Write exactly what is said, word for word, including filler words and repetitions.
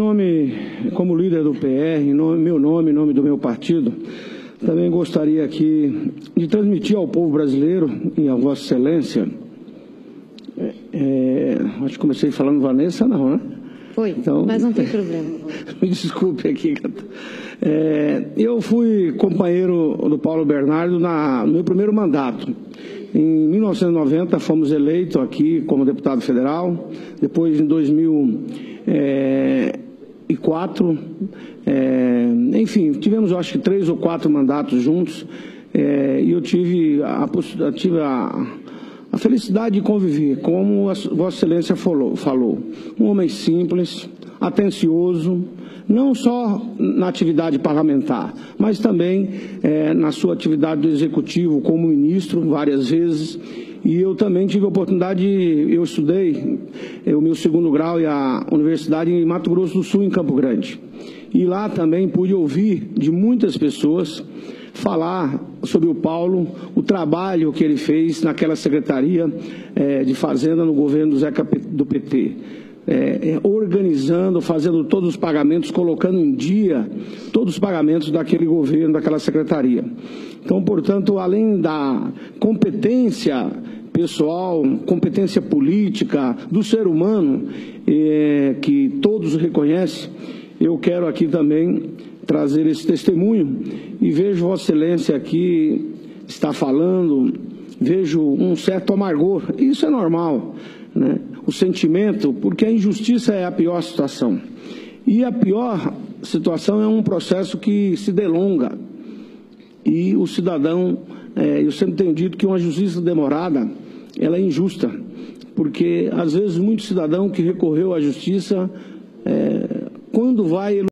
Nome, como líder do P R, em nome, meu nome, em nome do meu partido, também gostaria aqui de transmitir ao povo brasileiro e a Vossa Excelência, é, acho que comecei falando Vanessa, não, né? Foi, então, mas não tem problema. Me desculpe aqui. É, eu fui companheiro do Paulo Bernardo na, no meu primeiro mandato. Em mil novecentos e noventa fomos eleitos aqui como deputado federal, depois em dois mil e quatro, é, enfim, tivemos eu acho que três ou quatro mandatos juntos, é, e eu tive a, tive a, a felicidade de conviver, como a Vossa Excelência falou, falou, um homem simples, atencioso, não só na atividade parlamentar, mas também é, na sua atividade do Executivo como ministro, várias vezes. E eu também tive a oportunidade, eu estudei é, o meu segundo grau e a universidade em Mato Grosso do Sul, em Campo Grande. E lá também pude ouvir de muitas pessoas falar sobre o Paulo, o trabalho que ele fez naquela Secretaria é, de Fazenda no governo do Zeca do P T. É, é, organizando, fazendo todos os pagamentos, colocando em dia todos os pagamentos daquele governo, daquela secretaria. Então, portanto, além da competência pessoal, competência política do ser humano, é, que todos reconhecem, eu quero aqui também trazer esse testemunho e vejo Vossa Excelência aqui está falando, vejo um certo amargor, isso é normal, né? O sentimento, porque a injustiça é a pior situação. E a pior situação é um processo que se delonga. E o cidadão, é, eu sempre tenho dito que uma justiça demorada, ela é injusta. Porque, às vezes, muito cidadão que recorreu à justiça, é, quando vai